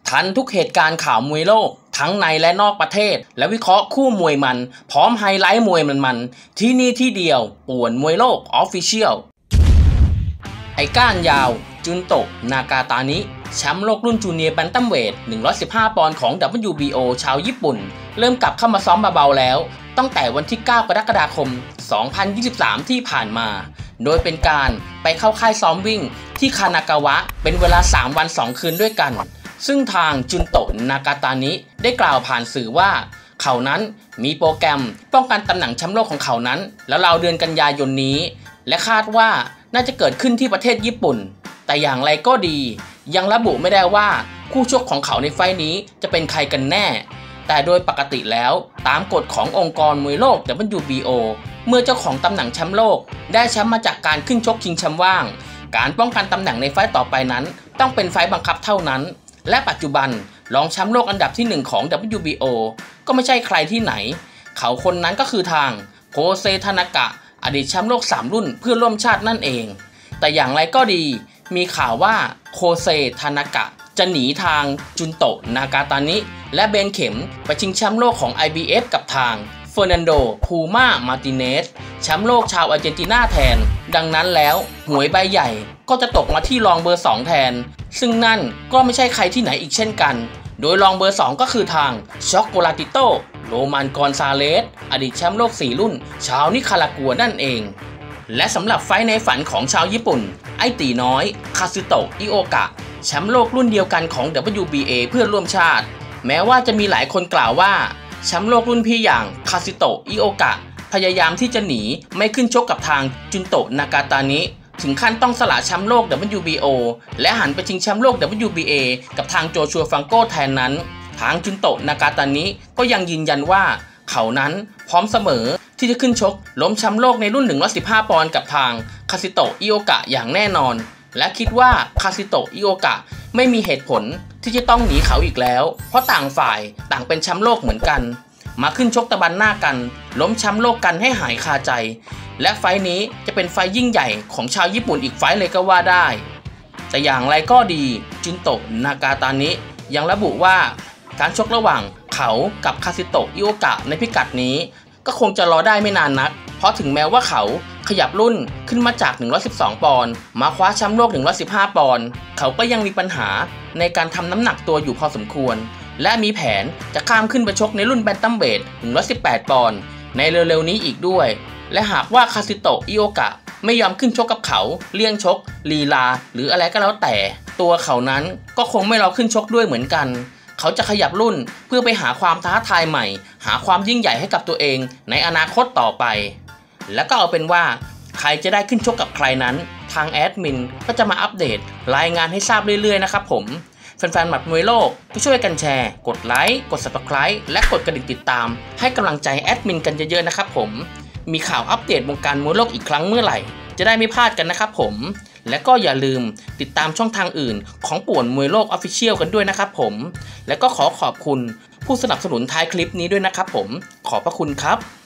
ทันทุกเหตุการณ์ข่าวมวยโลกทั้งในและนอกประเทศและวิเคราะห์คู่มวยมันพร้อมไฮไลท์มวยมันที่นี่ที่เดียวป่วนมวยโลกออฟฟิเชียลไอ้ก้านยาวจุนโตะนากาตานิแชมป์โลกรุ่นจูเนียร์แบนตัมเวท115ปอนด์ของ WBO ชาวญี่ปุ่นเริ่มกลับเข้ามาซ้อมเบาๆแล้วตั้งแต่วันที่9กรกฎาคม2023ที่ผ่านมาโดยเป็นการไปเข้าค่ายซ้อมวิ่งที่คานากาวะเป็นเวลา3วัน2คืนด้วยกันซึ่งทางจุนโตะนากาตานิได้กล่าวผ่านสื่อว่าเขานั้นมีโปรแกรมป้องกันตำแหน่งแชมป์โลกของเขานั้นแล้วราวเดือนกันยายนนี้และคาดว่าน่าจะเกิดขึ้นที่ประเทศญี่ปุ่นแต่อย่างไรก็ดียังระบุไม่ได้ว่าคู่ชกของเขาในไฟล์นี้จะเป็นใครกันแน่แต่โดยปกติแล้วตามกฎขององค์กรมวยโลก WBO เมื่อเจ้าของตำแหน่งแชมป์โลกได้แชมป์มาจากการขึ้นชกชิงแชมป์ว่างการป้องกันตำแหน่งในไฟล์ต่อไปนั้นต้องเป็นไฟล์บังคับเท่านั้นและปัจจุบันรองแชมป์โลกอันดับที่1ของ WBO ก็ไม่ใช่ใครที่ไหนเขาคนนั้นก็คือทางโคเซทานากะอดีตแชมป์โลก3รุ่นเพื่อร่วมชาตินั่นเองแต่อย่างไรก็ดีมีข่าวว่าโคเซทานากะจะหนีทางจุนโตะนากาตานิและเบนเข็มไปชิงแชมป์โลกของ IBF กับทางเฟอร์นันโดพูม่ามาร์ติเนสแชมป์โลกชาวอาร์เจนตินาแทนดังนั้นแล้วหวยใบใหญ่ก็จะตกมาที่รองเบอร์2แทนซึ่งนั่นก็ไม่ใช่ใครที่ไหนอีกเช่นกันโดยรองเบอร์2ก็คือทางช็อกโกลาติโตโรมันกอนซาเลสอดีตแชมป์โลก4รุ่นชาวนิคารากัวนั่นเองและสำหรับไฟท์ในฝันของชาวญี่ปุ่นไอตีน้อยคาซึโตะอิโอกะแชมป์โลกรุ่นเดียวกันของ WBA เพื่อนร่วมชาติแม้ว่าจะมีหลายคนกล่าวว่าแชมป์โลกรุ่นพี่อย่างคาซึโตะอิโอกะพยายามที่จะหนีไม่ขึ้นชกกับทางจุนโตะนากาตานิถึงขั้นต้องสละแชมป์โลก WBO และหันไปชิงแชมป์โลก WBA กับทางโจชัวฟังโก้แทนนั้นทางจุนโตะนากาตานิก็ยังยืนยันว่าเขานั้นพร้อมเสมอที่จะขึ้นชกล้มแชมป์โลกในรุ่น115ปอนด์กับทางคาซึโตะอิโอกะอย่างแน่นอนและคิดว่าคาซึโตะอิโอกะไม่มีเหตุผลที่จะต้องหนีเขาอีกแล้วเพราะต่างฝ่ายต่างเป็นแชมป์โลกเหมือนกันมาขึ้นชกตะบันหน้ากันล้มแชมป์โลกกันให้หายคาใจและไฟท์นี้จะเป็นไฟท์ยิ่งใหญ่ของชาวญี่ปุ่นอีกไฟท์เลยก็ว่าได้แต่อย่างไรก็ดีจุนโตะนากาตานิยังระบุว่าการชกระหว่างเขากับคาซึโตะอิโอกะในพิกัดนี้ก็คงจะรอได้ไม่นานนักเพราะถึงแม้ว่าเขาขยับรุ่นขึ้นมาจาก112ปอนด์มาคว้าแชมป์โลก115ปอนด์เขาก็ยังมีปัญหาในการทำน้ำหนักตัวอยู่พอสมควรและมีแผนจะข้ามขึ้นไปชกในรุ่นแบนตัมเวท118ปอนด์ในเร็วๆนี้อีกด้วยและหากว่าคาซึโตะอิโอกะไม่ยอมขึ้นชกกับเขาเลี่ยงชกลีลาหรืออะไรก็แล้วแต่ตัวเขานั้นก็คงไม่รอขึ้นชกด้วยเหมือนกันเขาจะขยับรุ่นเพื่อไปหาความท้าทายใหม่หาความยิ่งใหญ่ให้กับตัวเองในอนาคตต่อไปแล้วก็เอาเป็นว่าใครจะได้ขึ้นชกกับใครนั้นทางแอดมินก็จะมาอัปเดตรายงานให้ทราบเรื่อยๆนะครับผมแฟนๆหมัดมวยโลกก็ช่วยกันแชร์กดไลค์กด Subscribe และกดกระดิ่งติดตามให้กำลังใจแอดมินกันเยอะๆนะครับผมมีข่าวอัปเดตวงการมวยโลกอีกครั้งเมื่อไหร่จะได้ไม่พลาดกันนะครับผมและก็อย่าลืมติดตามช่องทางอื่นของป่วนมวยโลก Official กันด้วยนะครับผมและก็ขอบคุณผู้สนับสนุนท้ายคลิปนี้ด้วยนะครับผมขอบพระคุณครับ